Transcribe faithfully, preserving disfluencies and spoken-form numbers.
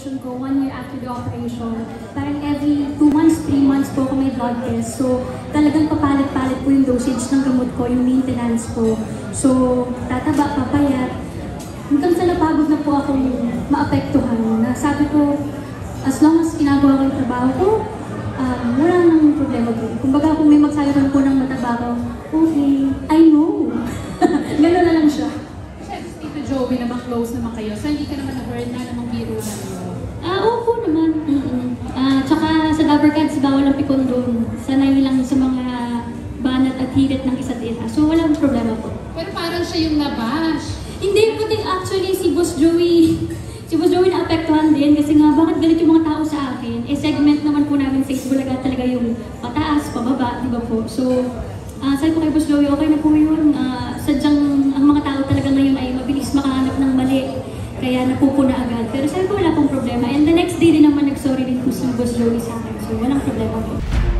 operation ko, one year after the operation, parang every two months, three months po ako may blood test. So, talagang papalit-palit po yung dosage ng gamot ko, yung maintenance ko. So, tataba, papayat. Hanggang sa napagod na po akong maapektuhan. Na sabi ko, as long as ginagawa ko yung trabaho ko, um, wala nang problema po. Kumbaga kung may magsayaran po ng mataba ko, okay, I know. Gano'n na lang siya. Tito Joey naman, close naman kayo. So, hindi ka naman na-burn na namang biro na yun? Ah, opo naman. Mm-mm. Ah, tsaka sa Dabarcads, bawal ang pikon doon. Sanay lang sa mga banat at hirit ng isa't isa. So, walang problema po. Pero parang siya yung nabash. Hindi, pati actually si Boss Joey, si Boss Joey naapektuhan din kasi nga bakit galit yung mga tao sa akin. Eh, segment naman po namin sa Itbulaga talaga yung pataas, pababa, di ba po? So, uh, sabi ko kay Boss Joey, okay na po yun. Uh, sadyang ang mga tao talaga ngayon ay mabilis makahanap ng mali. Kaya napupuna agad. Pero sabi ko wala pong problema. And the next day din naman nag-sorry din po si Boss Joey sa akin. So, walang problema po.